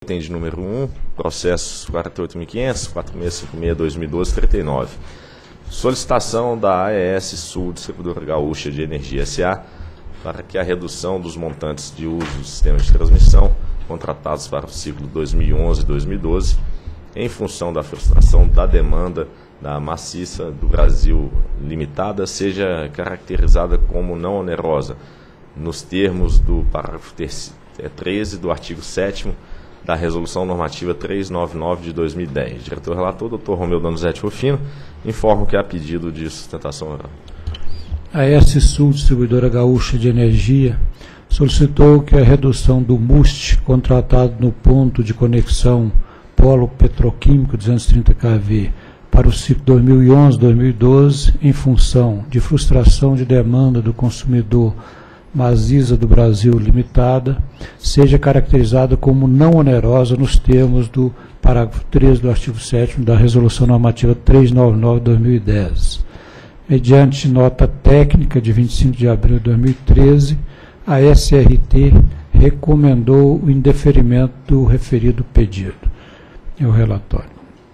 Item de número 1, processos 48.500, 4656-2012, 39. Solicitação da AES Sul, Distribuidora Gaúcha de Energia S.A., para que a redução dos montantes de uso do sistema de transmissão contratados para o ciclo 2011-2012, em função da frustração da demanda da Maciça do Brasil Limitada, seja caracterizada como não onerosa, nos termos do parágrafo 13 do artigo 7º da Resolução Normativa 399 de 2010. Diretor-relator, Dr. Romeu Donizete Rufino, informo que há pedido de sustentação oral. A AES Sul, Distribuidora Gaúcha de Energia, solicitou que a redução do MUST contratado no ponto de conexão Polo Petroquímico 230 kV para o ciclo 2011-2012, em função de frustração de demanda do consumidor Maciça do Brasil Limitada, seja caracterizada como não onerosa nos termos do parágrafo 13 do artigo 7º da Resolução Normativa 399/2010. Mediante nota técnica de 25 de abril de 2013, a SRT recomendou o indeferimento do referido pedido. É o relatório.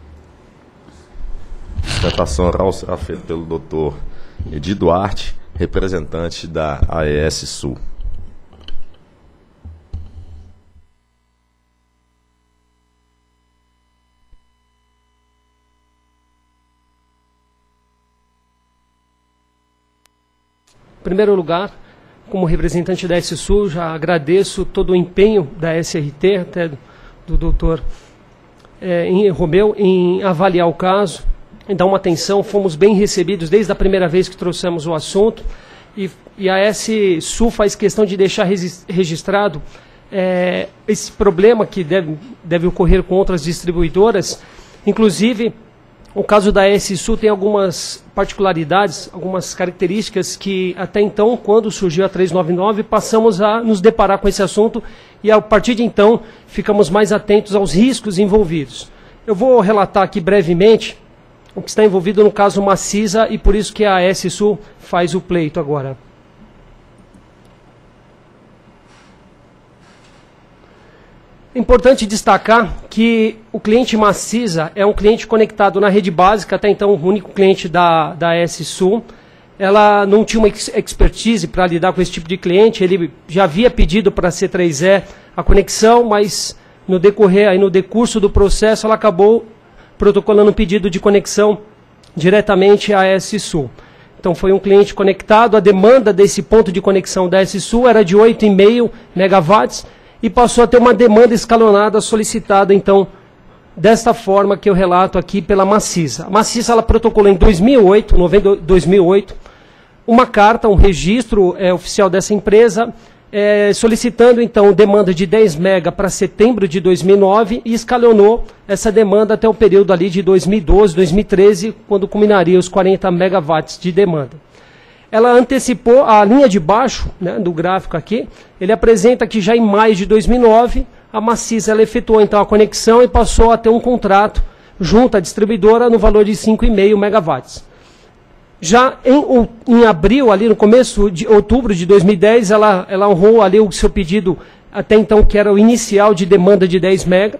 Sustentação oral será feita pelo Dr. Edi Duarte, representante da AES Sul. Em primeiro lugar, como representante da AES Sul, já agradeço todo o empenho da SRT, até do doutor Romeu, em avaliar o caso, em dar uma atenção. Fomos bem recebidos desde a primeira vez que trouxemos o assunto, e a AES Sul faz questão de deixar registrado esse problema que deve ocorrer com outras distribuidoras. Inclusive, o caso da AES Sul tem algumas particularidades, algumas características que até então, quando surgiu a 399, passamos a nos deparar com esse assunto e a partir de então ficamos mais atentos aos riscos envolvidos. Eu vou relatar aqui brevemente o que está envolvido no caso Maciça e por isso que a AES Sul faz o pleito agora. É importante destacar que o cliente Maciça é um cliente conectado na rede básica, até então o único cliente da AES Sul. Ela não tinha uma expertise para lidar com esse tipo de cliente, ele já havia pedido para a C3E a conexão, mas no decurso do processo ela acabou protocolando um pedido de conexão diretamente à AES Sul. Então foi um cliente conectado, a demanda desse ponto de conexão da AES Sul era de 8,5 megawatts, e passou a ter uma demanda escalonada solicitada, então, desta forma que eu relato aqui pela Maciça. A Maciça ela protocolou em 2008, novembro de 2008, uma carta, um registro oficial dessa empresa, solicitando, então, demanda de 10 mega para setembro de 2009 e escalonou essa demanda até o período ali de 2012, 2013, quando culminaria os 40 megawatts de demanda. Ela antecipou a linha de baixo, né, do gráfico aqui, ele apresenta que já em maio de 2009, a Maciça ela efetuou então a conexão e passou a ter um contrato junto à distribuidora no valor de 5,5 megawatts. Já em abril, ali no começo de outubro de 2010, ela honrou ali o seu pedido, até então que era o inicial de demanda de 10 mega,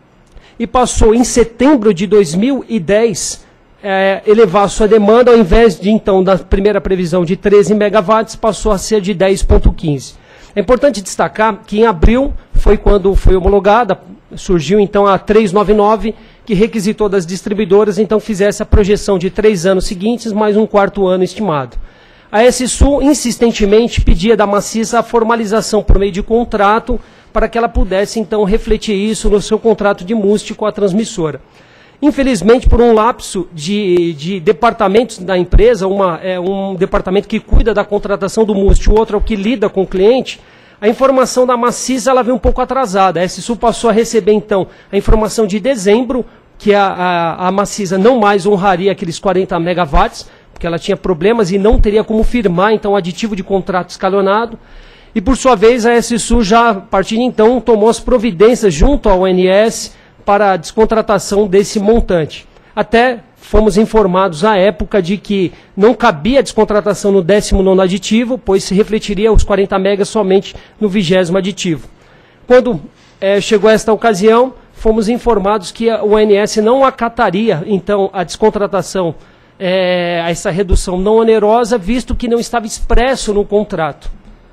e passou em setembro de 2010 elevar a sua demanda, ao invés de, então, da primeira previsão de 13 megawatts, passou a ser de 10,15. É importante destacar que em abril foi quando foi homologada, surgiu então a 399, que requisitou das distribuidoras, então fizesse a projeção de 3 anos seguintes, mais um quarto ano estimado. A AES Sul insistentemente pedia da Maciça a formalização por meio de contrato, para que ela pudesse então refletir isso no seu contrato de MUST com a transmissora. Infelizmente, por um lapso de departamentos da empresa, um departamento que cuida da contratação do MUST, o outro é o que lida com o cliente, a informação da Maciça ela veio um pouco atrasada. A AES Sul passou a receber, então, a informação de dezembro, que a Maciça não mais honraria aqueles 40 megawatts, porque ela tinha problemas e não teria como firmar, então, o aditivo de contrato escalonado. E, por sua vez, a AES Sul já, a partir de então, tomou as providências junto ao ONS para a descontratação desse montante. Até fomos informados à época de que não cabia a descontratação no 19º aditivo, pois se refletiria os 40 megas somente no 20º aditivo. Quando chegou a esta ocasião, fomos informados que o ONS não acataria, então, a descontratação, essa redução não onerosa, visto que não estava expresso no contrato.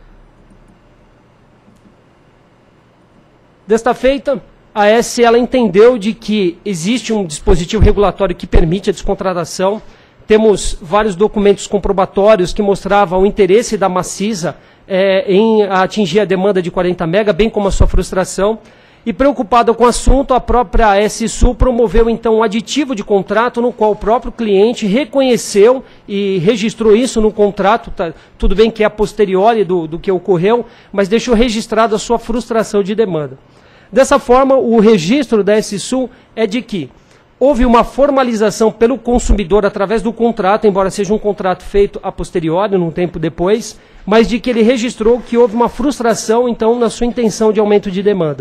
Desta feita, a AES ela entendeu de que existe um dispositivo regulatório que permite a descontratação. Temos vários documentos comprobatórios que mostravam o interesse da Macisa em atingir a demanda de 40 mega, bem como a sua frustração. E preocupada com o assunto, a própria AES Sul promoveu então um aditivo de contrato no qual o próprio cliente reconheceu e registrou isso no contrato, tudo bem que é a posteriori do que ocorreu, mas deixou registrado a sua frustração de demanda. Dessa forma, o registro da AES Sul é de que houve uma formalização pelo consumidor através do contrato, embora seja um contrato feito a posteriori, num tempo depois, mas de que ele registrou que houve uma frustração, então, na sua intenção de aumento de demanda.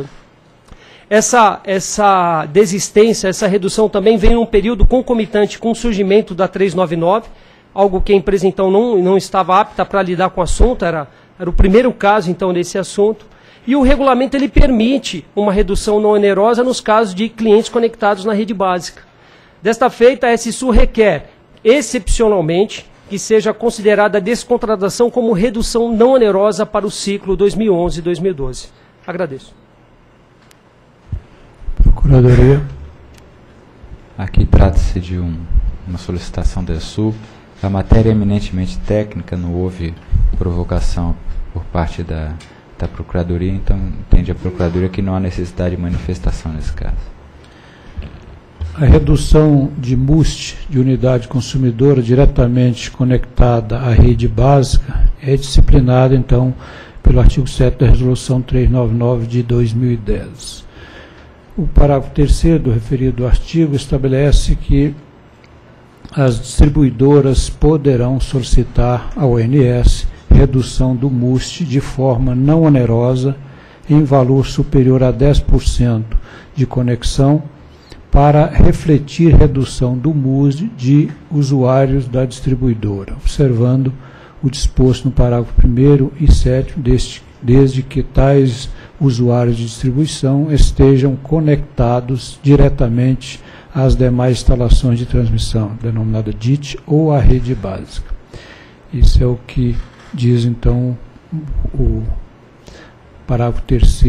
Essa desistência, essa redução também vem num período concomitante com o surgimento da 399, algo que a empresa, então, não estava apta para lidar com o assunto, era o primeiro caso, então, desse assunto. E o regulamento ele permite uma redução não onerosa nos casos de clientes conectados na rede básica. Desta feita, a AES Sul requer, excepcionalmente, que seja considerada a descontratação como redução não onerosa para o ciclo 2011-2012. Agradeço. Procuradoria. Aqui trata-se de uma solicitação da Sul. A matéria é eminentemente técnica, não houve provocação por parte da Procuradoria, então entende a Procuradoria que não há necessidade de manifestação nesse caso. A redução de MUST, de unidade consumidora, diretamente conectada à rede básica, é disciplinada, então, pelo artigo 7 da Resolução 399 de 2010. O parágrafo 3º do referido artigo estabelece que as distribuidoras poderão solicitar ao ONS redução do MUST de forma não onerosa em valor superior a 10% de conexão para refletir redução do MUST de usuários da distribuidora, observando o disposto no parágrafo 1º e 7º, desde que tais usuários de distribuição estejam conectados diretamente às demais instalações de transmissão, denominada DIT, ou à rede básica. Isso é o que diz, então, o parágrafo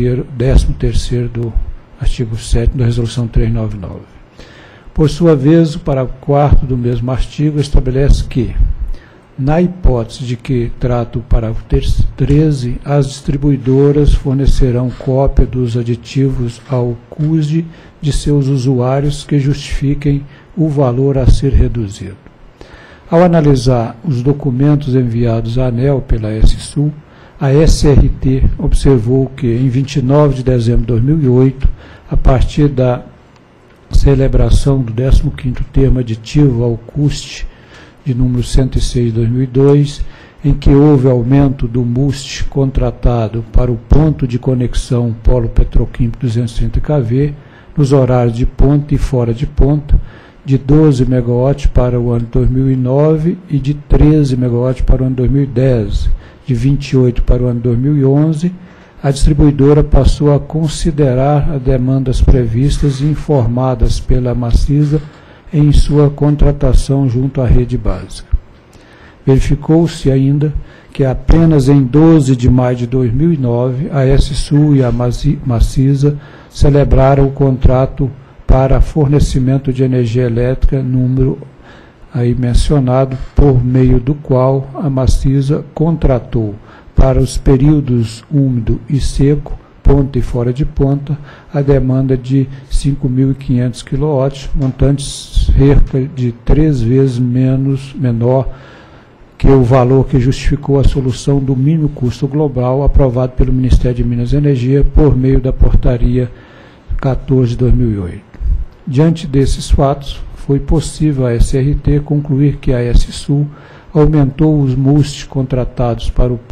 13º do artigo 7º da Resolução 399. Por sua vez, o parágrafo 4º do mesmo artigo estabelece que, na hipótese de que trata o parágrafo 13, as distribuidoras fornecerão cópia dos aditivos ao CUSD de seus usuários que justifiquem o valor a ser reduzido. Ao analisar os documentos enviados à ANEEL pela AES Sul, a SRT observou que, em 29 de dezembro de 2008, a partir da celebração do 15º termo aditivo ao CUST, de número 106 de 2002, em que houve aumento do MUST contratado para o ponto de conexão Polo Petroquímico 230 kV, nos horários de ponta e fora de ponta, de 12 MW para o ano 2009 e de 13 MW para o ano 2010, de 28 para o ano 2011, a distribuidora passou a considerar as demandas previstas e informadas pela Macisa em sua contratação junto à rede básica. Verificou-se ainda que apenas em 12 de maio de 2009, a AES Sul e a Macisa celebraram o contrato para fornecimento de energia elétrica, número aí mencionado, por meio do qual a Macisa contratou para os períodos úmido e seco, ponta e fora de ponta, a demanda de 5.500 kW, montante cerca de 3 vezes menor que o valor que justificou a solução do mínimo custo global aprovado pelo Ministério de Minas e Energia por meio da portaria 14 de 2008. Diante desses fatos, foi possível a SRT concluir que a AES Sul aumentou os MUST contratados para o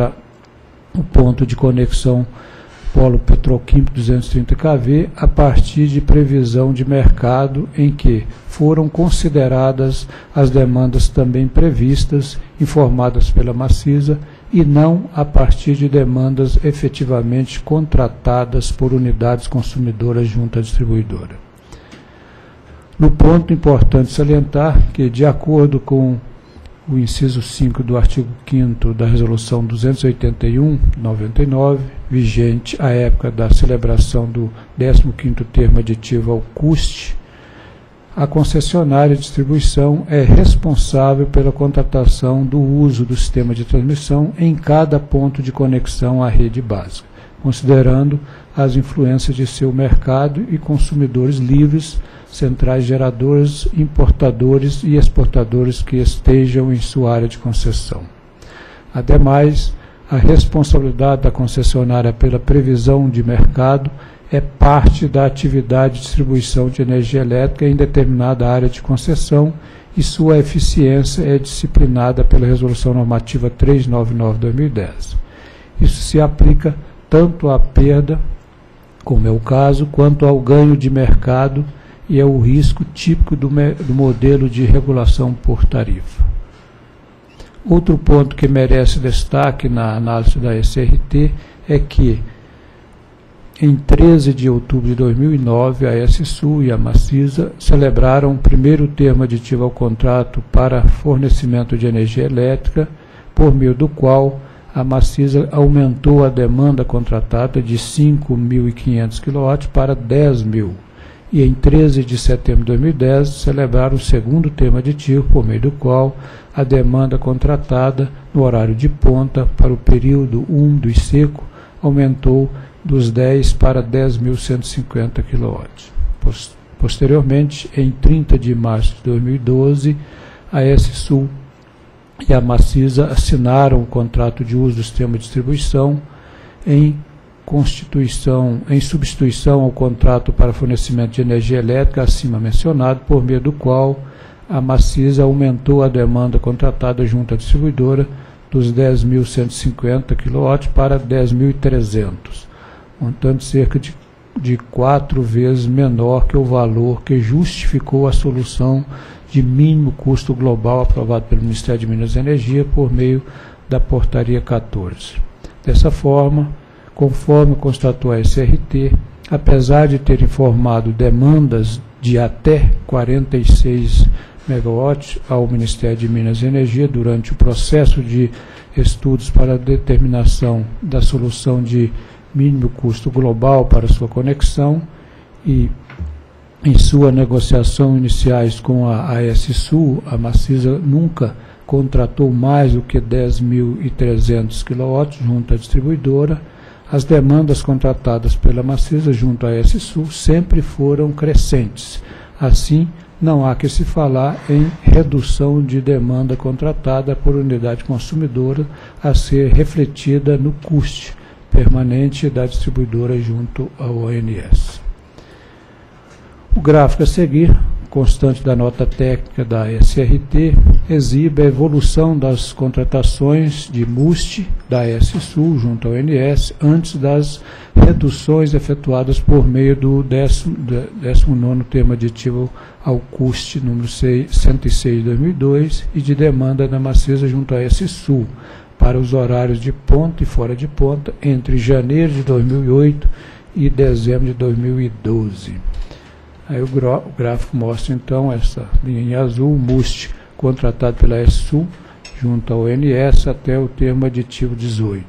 ponto de conexão Polo Petroquímico 230 kV a partir de previsão de mercado em que foram consideradas as demandas também previstas, informadas pela Macisa e não a partir de demandas efetivamente contratadas por unidades consumidoras junto à distribuidora. No ponto, importante salientar que, de acordo com o inciso 5 do artigo 5º da Resolução 281/99, vigente à época da celebração do 15º termo aditivo ao CUST, a concessionária de distribuição é responsável pela contratação do uso do sistema de transmissão em cada ponto de conexão à rede básica, considerando as influências de seu mercado e consumidores livres, centrais geradoras, importadores e exportadores que estejam em sua área de concessão. Ademais, a responsabilidade da concessionária pela previsão de mercado é parte da atividade de distribuição de energia elétrica em determinada área de concessão e sua eficiência é disciplinada pela Resolução Normativa 399/2010. Isso se aplica tanto à perda, como é o caso, quanto ao ganho de mercado e é o risco típico do modelo de regulação por tarifa. Outro ponto que merece destaque na análise da SRT é que, em 13 de outubro de 2009, a SSU e a Macisa celebraram o primeiro termo aditivo ao contrato para fornecimento de energia elétrica, por meio do qual a Macisa aumentou a demanda contratada de 5.500 kW para 10.000. E em 13 de setembro de 2010, celebraram o segundo termo aditivo, por meio do qual a demanda contratada no horário de ponta para o período úmido e seco aumentou dos 10 para 10.150 kW. Posteriormente, em 30 de março de 2012, a SSU e a Macisa assinaram o contrato de uso do sistema de distribuição em substituição ao contrato para fornecimento de energia elétrica acima mencionado, por meio do qual a Macisa aumentou a demanda contratada junto à distribuidora dos 10.150 kW para 10.300, montante cerca de 4 vezes menor que o valor que justificou a solução de mínimo custo global aprovado pelo Ministério de Minas e Energia por meio da Portaria 14. Dessa forma, conforme constatou a SRT, apesar de ter informado demandas de até 46 MW ao Ministério de Minas e Energia durante o processo de estudos para a determinação da solução de mínimo custo global para sua conexão e em sua negociação iniciais com a SSU, a Macisa nunca contratou mais do que 10.300 kW junto à distribuidora. As demandas contratadas pela Macisa junto à SSU sempre foram crescentes. Assim, não há que se falar em redução de demanda contratada por unidade consumidora a ser refletida no custo permanente da distribuidora junto ao ONS. O gráfico a seguir, constante da nota técnica da SRT, exibe a evolução das contratações de MUST da SSU junto ao ONS antes das reduções efetuadas por meio do 19º termo aditivo ao CUST número 106 de 2002 e de demanda da Macisa junto à SSU para os horários de ponta e fora de ponta entre janeiro de 2008 e dezembro de 2012. Aí o gráfico mostra então essa linha em azul, o MUST contratado pela SSU junto ao ONS até o termo aditivo 18.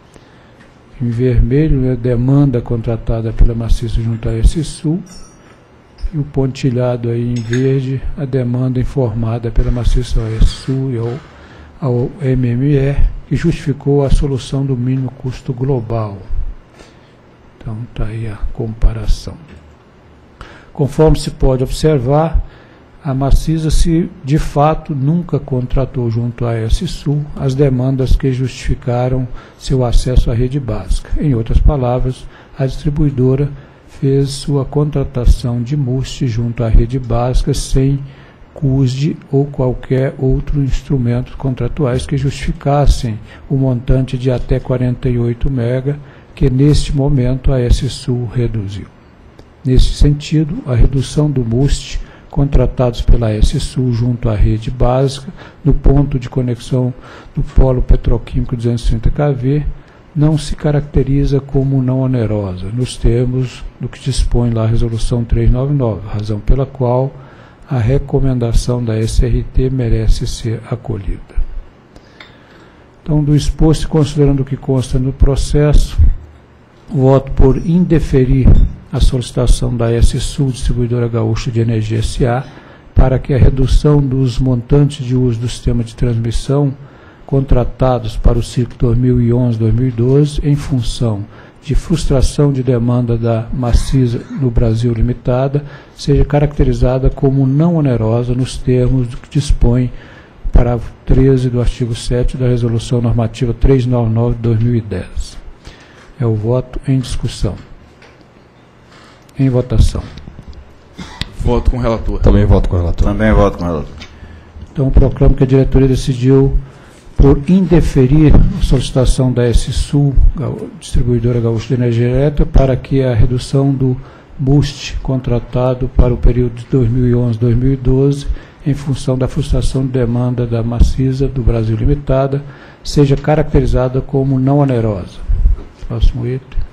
Em vermelho, a demanda contratada pela Macisa junto à SSU e o pontilhado aí em verde, a demanda informada pela Macisa ao SSU e ao MME, que justificou a solução do mínimo custo global. Então está aí a comparação. Conforme se pode observar, a Macisa de fato nunca contratou junto à SSU as demandas que justificaram seu acesso à rede básica. Em outras palavras, a distribuidora fez sua contratação de MUST junto à rede básica sem CUSD ou qualquer outro instrumento contratuais que justificassem o montante de até 48 MB que neste momento a SSU reduziu. Nesse sentido, a redução do MUST contratados pela S-Sul junto à rede básica no ponto de conexão do polo petroquímico 230 kV não se caracteriza como não onerosa, nos termos do que dispõe lá a Resolução 399, razão pela qual a recomendação da SRT merece ser acolhida. Então, do exposto, considerando o que consta no processo, voto por indeferir a solicitação da S-Sul, Distribuidora Gaúcha de Energia S.A., para que a redução dos montantes de uso do sistema de transmissão contratados para o ciclo 2011-2012, em função de frustração de demanda da Macisa no Brasil Limitada, seja caracterizada como não onerosa nos termos do que dispõe o parágrafo 13 do artigo 7 da Resolução Normativa 399 de 2010. É o voto em discussão. Em votação. Voto com o relator. Também voto com o relator. Também voto com o relator. Então, proclamo que a diretoria decidiu por indeferir a solicitação da S-Sul, Distribuidora Gaúcha de Energia Elétrica, para que a redução do MUST contratado para o período de 2011-2012, em função da frustração de demanda da Macisa do Brasil Limitada, seja caracterizada como não onerosa. Próximo item.